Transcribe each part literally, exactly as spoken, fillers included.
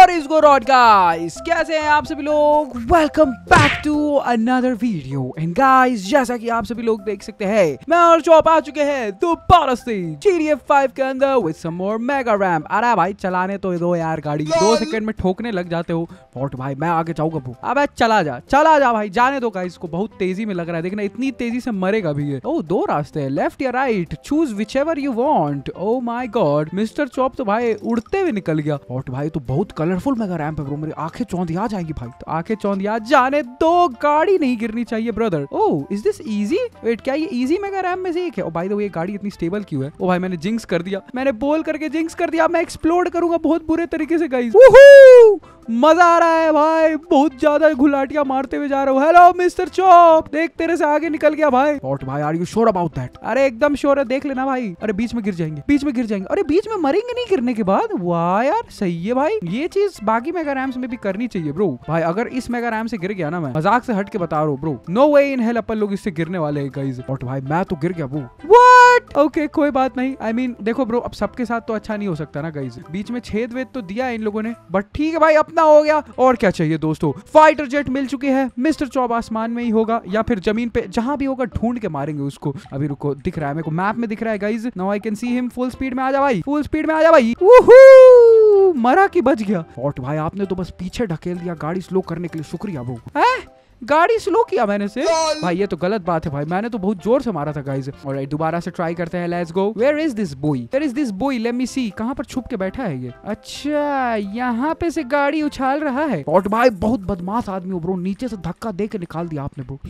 What is going on guys, कैसे हैं आप सभी लोग। Welcome back to another video. And guys, जैसा कि आप सभी लोग देख सकते हैं, मैं और चॉप आ चुके हैं दोबारा से जी टी ए फाइव के अंदर with some more mega ramp. अरे भाई चलाने तो दो यार, गाड़ी दो सेकंड में ठोकने लग जाते हो। वॉट भाई, मैं आगे जाऊंगा वो। अबे चला जा चला जा भाई, जाने दो गाइस को। बहुत तेजी में लग रहा है, देखना इतनी तेजी से मरेगा भी ये। ओह, दो रास्ते हैं, लेफ्ट या right, choose whichever you want. Oh my god, mister chop तो भाई उड़ते हुए निकल गया। वॉट भाई, तो बहुत कलरफुल मेगा रैम्प है ब्रो, मेरी आंखें चौंधिया जाएंगी भाई। तो आंखें चौंधिया जाने दो, गाड़ी नहीं गिरनी चाहिए brother. Oh, is this easy? Wait, क्या ये इजी मेगा रैम्प में से एक है? ओ बाय द वे, ये गाड़ी इतनी स्टेबल क्यों है? ओ भाई, मैंने जिंक्स कर दिया, मैंने बोल करके जिंक्स कर दिया। मैं एक्सप्लोड करूंगा बहुत बुरे तरीके से गाइस। मजा आ रहा है भाई, बहुत ज्यादा घुलाटियां मारते हुए जा रहा हूँ। हेलो मिस्टर चॉप, देख तेरे से आगे निकल गया भाई। वॉट भाई, are you sure about that? अरे एकदम श्योर है, देख लेना भाई। अरे बीच में गिर जाएंगे, बीच में गिर जाएंगे। अरे बीच में मरेंगे नहीं गिरने के बाद। वाह यार, सही है भाई। ये चीज बाकी मेगा रैम्स में भी करनी चाहिए ब्रो। भाई अगर इस मेगा रैम से गिर गया ना, मैं मजाक से हट के बता रहा हूँ bro, no way in hell अपन लोग इससे गिरने वाले हैं गाइस। वॉट भाई, मैं तो गिर गया ब्रो। व्हाट? ओके कोई बात नहीं। आई I मीन mean, देखो ब्रो, अब सबके साथ तो अच्छा नहीं हो सकता ना गाइस। बीच में छेद वेद तो दिया है इन लोगों ने, बट ठीक है भाई, अपना हो गया। और क्या चाहिए दोस्तों, फाइटर जेट मिल चुके हैं। मिस्टर चॉप आसमान में ही होगा या फिर जमीन पे, जहां भी होगा ढूंढ के मारेंगे उसको। अभी रुको, दिख रहा है मेरे को, मैप में दिख रहा है guys. Now I can see him. Full speed में आ जा भाई, फुल स्पीड में आ जा भाई। वूहू, मरा कि बच गया। वॉट भाई, आपने तो बस पीछे ढकेल दिया गाड़ी स्लो करने के लिए, शुक्रिया ब्रो। गाड़ी स्लो किया मैंने से भाई, ये तो गलत बात है भाई, मैंने तो बहुत जोर से मारा था गाइस। ऑलराइट, दोबारा से ट्राई करते हैं। Let's go. Where is this boy? Where is this boy? Let me see, कहां पर छुप के बैठा है ये? अच्छा, यहाँ पे से गाड़ी उछाल रहा है। वॉट भाई, बहुत बदमाश आदमी हो ब्रो, नीचे से धक्का दे के निकाल दिया आपने ब्रो।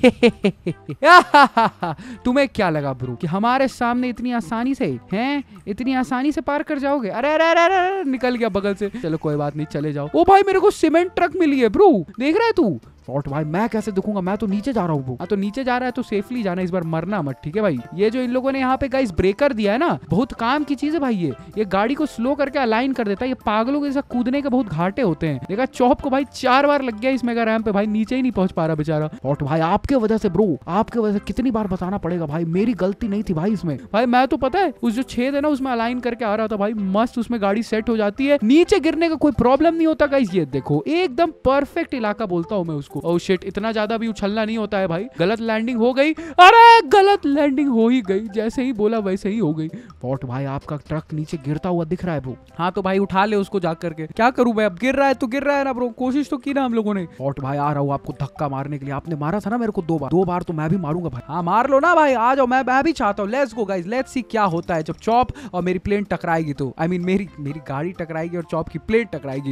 तुम्हें क्या लगा ब्रो कि हमारे सामने इतनी आसानी से हैं, इतनी आसानी से पार कर जाओगे? अरे अरे अरे अरे, निकल गया बगल से। चलो कोई बात नहीं, चले जाओ। ओ भाई, मेरे को सीमेंट ट्रक मिली है ब्रो, देख रहा है तू? वॉट भाई, मैं कैसे दिखूंगा? मैं तो नीचे जा रहा हूँ। हाँ तो नीचे जा रहा है तो सेफली जाना, इस बार मरना मत, ठीक है भाई। ये जो इन लोगों ने यहाँ पे गाइस ब्रेकर दिया है ना, बहुत काम की चीज है भाई। ये ये गाड़ी को स्लो करके अलाइन कर देता है। ये पागलों के जैसा कूदने के बहुत घाटे होते हैं। देखा, चॉप को भाई चार बार लग गया इस मेगा रैम्प पे भाई, नीचे ही नहीं पहुंच पा रहा बेचारा। वॉट भाई, आपके वजह से ब्रो, आपके वजह से। कितनी बार बताना पड़ेगा भाई, मेरी गलती नहीं थी भाई इसमें। भाई मैं तो पता है उस जो छेद है ना, उसमें अलाइन करके आ रहा था भाई, मस्त उसमें गाड़ी सेट हो जाती है, नीचे गिरने का कोई प्रॉब्लम नहीं होता गाइस। ये देखो, एकदम परफेक्ट इलाका बोलता हूँ मैं उसको। ओह शिट, इतना ज्यादा भी उछलना नहीं होता है भाई। गलत लैंडिंग हो गई, अरे गलत लैंडिंग हो ही गई, जैसे ही बोला वैसे ही हो गई। वॉट भाई, आपका ट्रक नीचे गिरता हुआ दिख रहा है ब्रो। हाँ तो भाई उठा ले उसको जा करके। क्या करूं भाई, अब गिर रहा है तो गिर रहा है ना ब्रो, कोशिश तो की ना हम लोगों ने। वॉट भाई, आ रहा हूँ आपको धक्का मारने के लिए। आपने मारा था ना मेरे को दो बार, दो बार तो मैं भी मारूंगा भाई। हाँ मार लो ना भाई, आ जाओ, मैं मैं भी चाहता हूँ। Let's go guys, let's see क्या होता है जब चॉप और मेरी प्लेन टकराएगी तो। आई मीन मेरी मेरी गाड़ी टकराएगी और चॉप की प्लेन टकराएगी।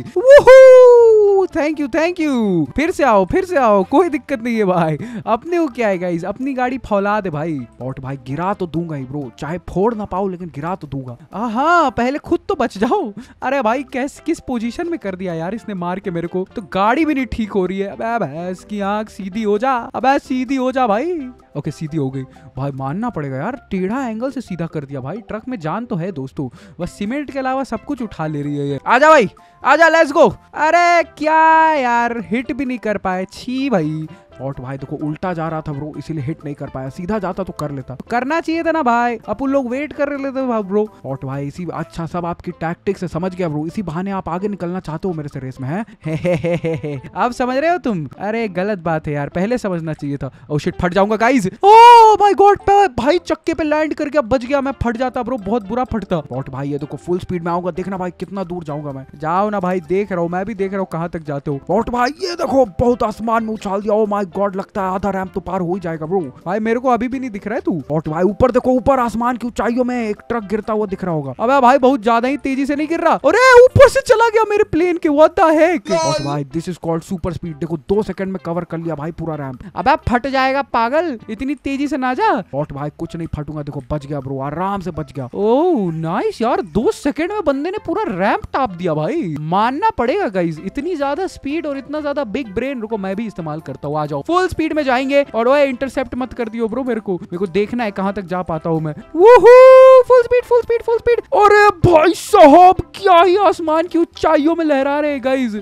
थैंक यू थैंक यू, फिर से आओ फिर से आओ, कोई दिक्कत नहीं है भाई। अपने को क्या है गाइस, अपनी गाड़ी फौलाद है भाई। वॉट भाई, गिरा तो दूंगा ही ब्रो, चाहे फोड़ ना पाऊं लेकिन गिरा तो दूंगा। हाँ पहले खुद तो बच जाओ। अरे भाई, कैस किस पोजीशन में कर दिया यार इसने मार के मेरे को। तो गाड़ी भी नहीं ठीक हो रही है। अबे भैंस की आंख, सीधी हो जा, अबे सीधी हो जा भाई। ओके सीधी हो गई भाई, मानना पड़ेगा यार, टेढ़ा एंगल से सीधा कर दिया भाई। ट्रक में जान तो है दोस्तों, बस सीमेंट के अलावा सब कुछ उठा ले रही है ये। आजा भाई आजा, लेट्स गो। अरे क्या यार, हिट भी नहीं कर पाए, छी भाई। वॉट भाई, देखो उल्टा जा रहा था ब्रो, इसीलिए हिट नहीं कर पाया। सीधा जाता तो कर लेता, तो करना चाहिए था ना भाई। अपन लोग वेट कर रहे थे ब्रो। वॉट भाई, इसी अच्छा सब आपकी टैक्टिक्स से समझ गया ब्रो, इसी बहाने आप आगे निकलना चाहते हो मेरे से रेस में, है? हे हे हे हे हे। अब समझ रहे हो तुम? अरे गलत बात है यार, पहले समझना चाहिए था। ओह शिट, फट जाऊंगा गाइस। ओह माय गॉड भाई, चक्के पे लैंड कर गया, बच गया। मैं फट जाता ब्रो, बहुत बुरा फटता। वॉट भाई, ये देखो फुल स्पीड में आऊंगा, देखना भाई कितना दूर जाऊंगा मैं। जाओ ना भाई, देख रहा हूँ, मैं भी देख रहा हूँ कहाँ तक जाते हो। वॉट भाई, ये देखो बहुत आसमान में उछाल दिया। ओह माय गॉड, लगता है रैम्प तो पार हो ही जाएगा ब्रो। भाई मेरे को अभी भी नहीं दिख रहा है तू। वॉट भाई, ऊपर देखो, ऊपर आसमान की ऊंचाइयों में एक ट्रक गिरता हुआ दिख रहा होगा। अबे भाई, बहुत ज्यादा ही तेजी से नहीं गिर रहा। अरे ऊपर से चला गया मेरे प्लेन के, व्हाट द हेक। वॉट भाई, this is called super speed. देखो दो सेकंड में कवर कर लिया भाई पूरा रैम्प। अबे फट जाएगा पागल, इतनी तेजी से ना जा। वॉट भाई, कुछ नहीं फटूंगा, देखो बच गया ब्रो, आराम से बच गया। ओह नाइस यार, दो सेकंड में बंदे ने पूरा रैम्प टाप दिया भाई, मानना पड़ेगा गाइस। इतनी ज्यादा स्पीड और इतना ज्यादा बिग ब्रेन, रुको मैं भी इस्तेमाल करता हूँ। आ जाओ, फुल स्पीड में जाएंगे। और वो इंटरसेप्ट मत कर दियो ब्रो, मेरे को मेरे को देखना है कहां तक जा पाता हूं मैं। Woohoo, full speed full speed full speed. अरे भाई साहब क्या ही आसमान की ऊंचाइयों में लहरा रहे गाइस,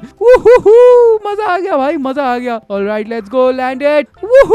मजा आ गया भाई, मजा आ गया। ऑलराइट लेट्स गो लैंडेड,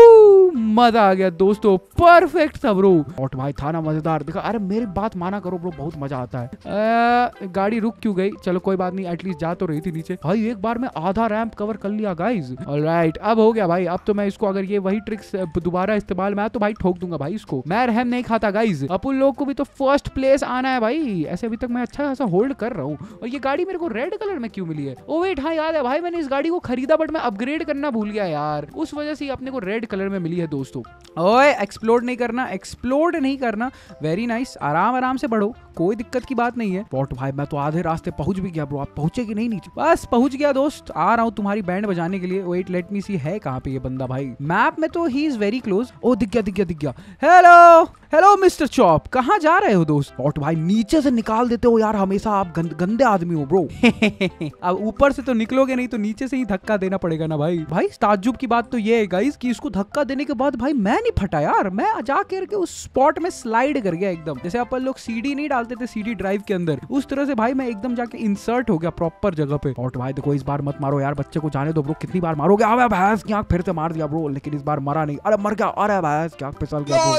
मजा आ गया दोस्तों, परफेक्ट था ब्रो। और भाई था ना मजेदार, देखा। अरे मेरी बात माना करो ब्रो, बहुत मजा आता है। आ, गाड़ी रुक क्यों गई? चलो कोई बात नहीं, एटलीस्ट जा तो रही थी नीचे। भाई एक बार में आधा रैंप कवर कर लिया गाइस। ऑलराइट अब हो गया भाई, अब तो मैं इसको अगर ये वही ट्रिक्स दोबारा इस्तेमाल में आया तो भाई ठोक दूंगा भाई इसको। मैं रहम नहीं खाता गाइस, अपन लोग को भी तो फर्स्ट प्लेस आना है भाई। ऐसे अभी तक मैं अच्छा खासा होल्ड कर रहा हूँ। और ये गाड़ी मेरे को रेड कलर में क्यों मिली है? ओ वेट, हाँ याद है भाई, मैंने इस गाड़ी को खरीदा बट मैं अपग्रेड करना भूल गया यार, उस वजह से अपने को रेड कलर में मिली है दोस्तों। ओए एक्सप्लोड नहीं करना, एक्सप्लोड नहीं करना। वेरी नाइस, आराम आराम से बढ़ो, कोई दिक्कत की बात नहीं है। वॉट भाई मैं तो आधे रास्ते पहुंच भी गया ब्रो। आप पहुंचे कि नहीं नीचे? बस पहुंच गया दोस्त, आ रहा हूँ तुम्हारी बैंड बजाने के लिए। वेट लेट मी सी, है कहाँ पे ये बंदा भाई? मैप में तो ही इज वेरी क्लोज। ओ दिख गया दिख गया दिख गया। हेलो हेलो मिस्टर चॉप, कहाँ जा रहे हो दोस्त? वॉट भाई नीचे से निकाल देते हो यार, हमेशा आप गंद, गंदे आदमी हो ब्रो। अब ऊपर से तो निकलोगे नहीं तो नीचे से ही धक्का देना पड़ेगा ना भाई। भाई ताज्जुब की बात तो ये है गाइस कि इसको धक्का देने के बाद भाई मैं नहीं फटा यार, मैं जाकर के उस स्पॉट में स्लाइड कर गया एकदम। जैसे अपन लोग सीडी नहीं डालते थे सीडी ड्राइव के अंदर, उस तरह से भाई मैं एकदम जाके इंसर्ट हो गया प्रॉपर जगह पे। और भाई देखो इस बार मत मारो यार, बच्चे को जाने दो ब्रो। कितनी बार मारोगे? अबे भैंस की आंख फिर से मार दिया ब्रो, लेकिन इस बार मरा नहीं। अरे मर गया, अरे भैंस की आंख फिसल गया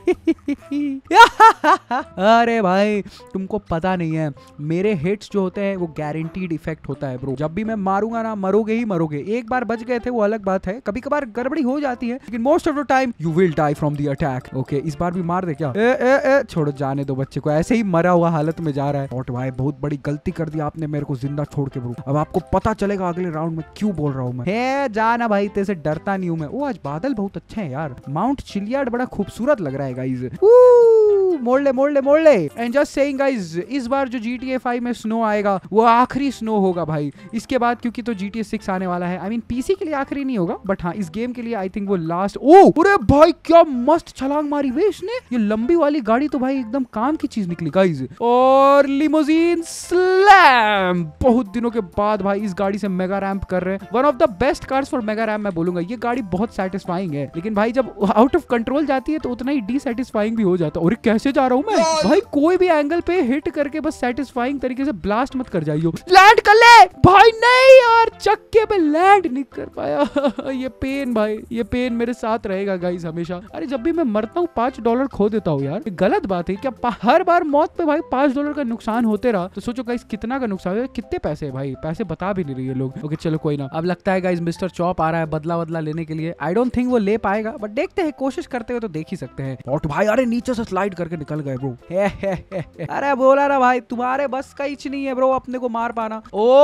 ब्रो। अरे भाई तुमको पता नहीं है, मेरे हिट्स जो होते हैं वो गारंटीड इफेक्ट होता है ब्रो। जब भी मैं मारूंगा ना, मरोगे ही मरोगे। एक बार बच गए थे वो अलग बात है, कभी कभार गड़बड़ी हो जाती है, लेकिन most of the time you will die from the attack. Okay इस बार भी मार दे क्या? ए, ए, ए, छोड़ो जाने दो बच्चे को, ऐसे ही मरा हुआ हालत में जा रहा है। और भाई बहुत बड़ी गलती कर दी आपने मेरे को जिंदा छोड़ के ब्रो। अब आपको पता चलेगा अगले राउंड में क्यों बोल रहा हूँ मैं। हे जाना भाई, तेरे से डरता नहीं हूँ मैं। ओ आज बादल बहुत अच्छे हैं यार, माउंट चिलियाड बड़ा खूबसूरत लग रहा है गाइस। मोड़ ले मोड़ ले मोड़ ले। एंड जस्ट सेइंग गाइस, इस बार जो जी टी ए फाइव में स्नो आएगा वो आखिरी स्नो होगा भाई। इसके बाद क्योंकि तो जी टी ए सिक्स आने वाला है, आई मीन पीसी के लिए आखिरी नहीं होगा बट हाँ इस गेम के लिए आई थिंक वो लास्ट। ओ अरे भाई क्या मस्त छलांग मारी वे इसने। ये लंबी वाली गाड़ी तो भाई एकदम काम की चीज निकली गाइस। और लिमोजीन स्लैम, बहुत दिनों के बाद भाई इस गाड़ी से मेगा रैंप कर रहे हैं। One of the best cars for mega ramp मैं बोलूंगा। ये गाड़ी बहुत सेटिस्फाइंग है, लेकिन भाई जब आउट ऑफ कंट्रोल जाती है तो उतना ही डिससेटिस्फाइंग भी हो जाता है। और कैसे जा रहा हूँ मैं भाई, कोई भी एंगल पे हिट करके बस सेटिस्फाइंग तरीके से ब्लास्ट मत कर जाइयो। लैंड कर ले भाई। नहीं यार चक्के पे लैंड नहीं कर पाया। ये पेन भाई, ये पेन मेरे साथ रहेगा गाइस हमेशा। अरे जब भी मैं मरता हूँ पांच डॉलर खो देता हूँ यार, गलत बात है क्या? हर बार मौत पे भाई पांच डॉलर का नुकसान होते रहा तो सोचो गाइस कितना का नुकसान है। कितने पैसे है भाई? पैसे बता भी नहीं रही है लोग। ओके चलो कोई ना। अब लगता है गाइस मिस्टर चॉप आ रहा है बदला बदला लेने के लिए। आई डोंट थिंक वो ले पाएगा बट देखते हैं, कोशिश करते हुए तो देख ही सकते हैं। और भाई अरे नीचे से स्लाइड करके निकल गए ब्रो। अरे बोला ना भाई तुम्हारे बस का इच नहीं है ब्रो अपने को मार पाना।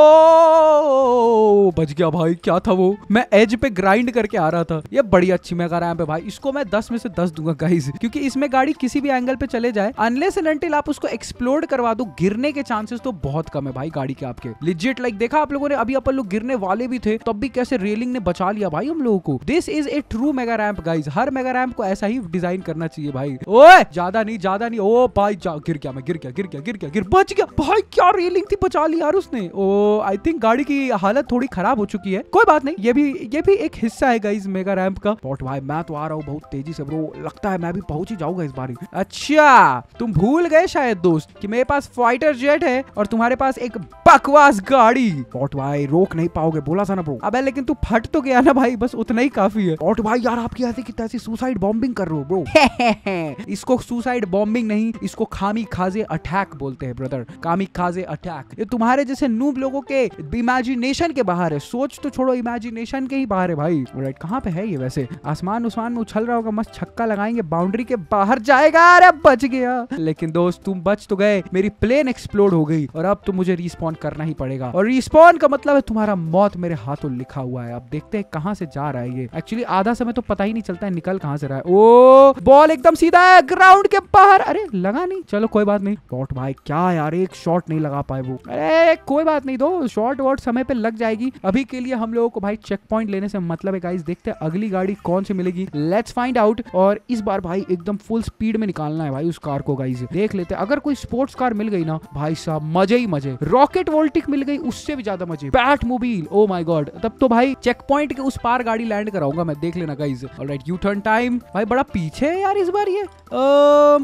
ओ बच गया भाई। क्या था वो? मैं एज पे ग्राइंड करके आ रहा था। ये बड़ी अच्छी मेगा रैंप है भाई, इसको मैं दस में से दस दूंगा गाइस, क्योंकि इसमें गाड़ी किसी भी एंगल पे चले जाए, अनलेस एंड अनटिल आप उसको एक्सप्लोड करवा दो, गिरने के चांसेस तो बहुत कम है भाई गाड़ी के आपके। लिजिट लाइक देखा आप लोगों ने, अभी अपन लोग गिरने वाले भी थे तब भी कैसे रेलिंग ने बचा लिया भाई हम लोगों को। This is a true mega ramp guys. हर मेगा रैंप को ऐसा ही डिजाइन करना चाहिए भाई। ओए ज्यादा नहीं ज्यादा नहीं। ओ भाई गिर गया मैं, गिर गया गिर गया गिर गया गिर बच गया भाई। क्या रेलिंग थी, बचा ली यार उसने। ओ आई थिंक गाड़ी की हालत थोड़ी खराब हो चुकी है, कोई बात नहीं, ये भी ये भी एक हिस्सा है गाइस मेगा रैंप का। बट भाई मैं तो आ रहा हूँ बहुत तेजी से ब्रो, लगता है मैं भी पहुंच ही जाऊंगा इस बार। अच्छा तुम भूल गए शायद दोस्त कि मेरे पास फाइटर जेट है और तुम्हारे पास एक बकवास गाड़ी। बट भाई रोक नहीं पाओगे, बोला था ना ब्रो। अबे लेकिन तू फट तो गया ना भाई, बस उतना ही काफी है। बट भाई यार आपकी ऐसी की तैसी सुसाइड बॉम्बिंग कर रहे हो ब्रो। इसको सुसाइड बॉम्बिंग नहीं, इसको खामी खाजे अटैक बोलते हैं ब्रदर, कामी खाजे अटैक। ये तुम्हारे जैसे नूब लोगों के इमेजिनेशन के बाहर है, सोच तो छोड़ो इमेजिनेशन के ही बाहर है भाई। राइट कहाँ पे है ये वैसे? आसमान उस्मान में उछल रहा होगा, मस्त छक्का लगाएंगे, बाउंड्री के बाहर जाएगा। अरे बच गया। लेकिन दोस्त तुम बच तो गए, मेरी प्लेन एक्सप्लोड हो गई और अब तो मुझे रिस्पॉन करना ही पड़ेगा। और रिस्पॉन का मतलब है तुम्हारा मौत मेरे हाथों लिखा हुआ है। अब देखते हैं कहाँ से जा रहा है ये। एक्चुअली आधा समय तो पता ही नहीं चलता है निकल कहाँ से रहा है। ओ बॉल एकदम सीधा है ग्राउंड के बाहर। अरे लगा नहीं, चलो कोई बात नहीं। शॉट भाई क्या यार, एक शॉट नहीं लगा पाए वो। अरे कोई बात नहीं, दो शॉट वॉट समय पे लग जाएगी। अभी के लिए हम लोगों को भाई चेक पॉइंट लेने से मतलब है गाइस। देखते हैं अगली गाड़ी कौन सी मिलेगी, लेट्स फाइंड आउट। और इस बार भाई एकदम फुल स्पीड में निकालना है भाई उस कार को गाइस। देख लेते हैं, अगर कोई स्पोर्ट्स कार मिल गई ना भाई साहब मजे ही मजे। रॉकेट वोल्टिक मिल गई उससे भी ज्यादा मजे। Batmobile, oh my god, तब तो भाई चेक पॉइंट के उस पार गाड़ी लैंड कराऊंगा मैं, देख लेना guys. Alright U turn time. भाई बड़ा पीछे है यार इस बार ये।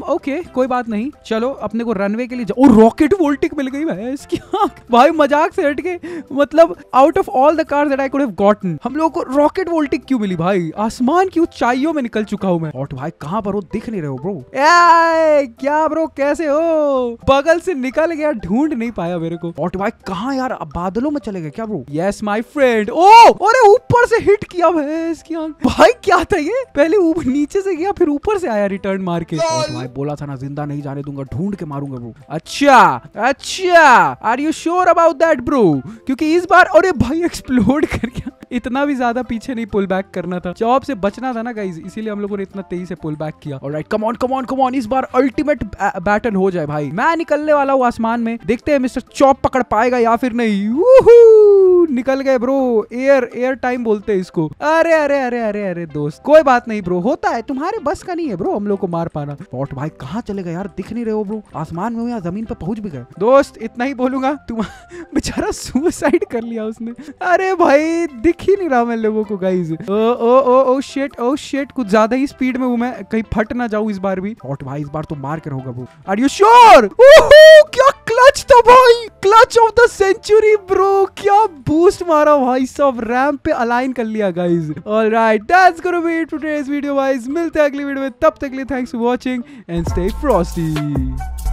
ओके कोई बात नहीं, चलो अपने को रनवे के लिए जा... ओ रॉकेट वोल्टिक मिल गई भाई इसकी भाई मजाक से हट के, मतलब out of all the cars that I could have gotten, हम लोगों को रॉकेट वोल्टिक क्यों मिली भाई? आसमान की ऊंचाइयों में निकल चुका हूं मैं। और भाई कहां पर हो, दिख नहीं रहे हो ब्रो? ए क्या ब्रो कैसे हो? बगल से निकल गया, ढूंढ नहीं पाया मेरे को। और भाई कहां यार, बादलों में चले गए क्या bro? Yes my friend. Oh अरे ऊपर से हिट किया भैंस की आंख। भाई क्या था ये, पहले ऊपर नीचे से गया फिर ऊपर से आया रिटर्न मार के। और भाई बोला था ना जिंदा नहीं जाने दूंगा, ढूंढ के मारूंगा ब्रो। अच्छा अच्छा, are you sure about that bro? क्योंकि इस बार, अरे भाई एक्सप्लोड कर गया, इतना भी ज्यादा पीछे नहीं पुल बैक करना था, जॉब से बचना था ना गाइस, इसीलिए हम लोगों ने इतना तेजी से पुल बैक किया। Alright come on come on come on, इस बार अल्टीमेट बैटल हो जाए भाई। मैं निकलने वाला हूँ आसमान में, देखते हैं मिस्टर चॉप पकड़ पाएगा या फिर नहीं। वूहू, निकल गए ब्रो, एयर एयर टाइम बोलते हैं इसको। अरे अरे अरे अरे अरे दोस्त कोई बात नहीं ब्रो, होता है, तुम्हारे बस का नहीं है ब्रो हम लोग को मार पाना। पॉट भाई कहाँ चले गए यार, दिख नहीं रहे हो ब्रो? आसमान में हो या जमीन पे पहुंच भी गए? दोस्त इतना ही बोलूंगा, तुम बेचारा सुसाइड कर लिया उसने। अरे भाई दिख ही नहीं रहा मैं लोगों को guys. Oh oh oh oh shit oh shit, कुछ ज्यादा ही स्पीड में हूं मैं, कहीं फट ना जाऊं इस बार भी। और भाई इस बार तो मार कर होगा ब्रो, आर यू श्योर? ओहो क्या क्लच था भाई, clutch of the century bro, क्या बूस्ट मारा भाई, सब रैंप पे अलाइन कर लिया guys. Alright that's gonna be it for today's video guys, मिलते हैं अगली वीडियो में, तब तक के लिए thanks for watching and stay Frosty.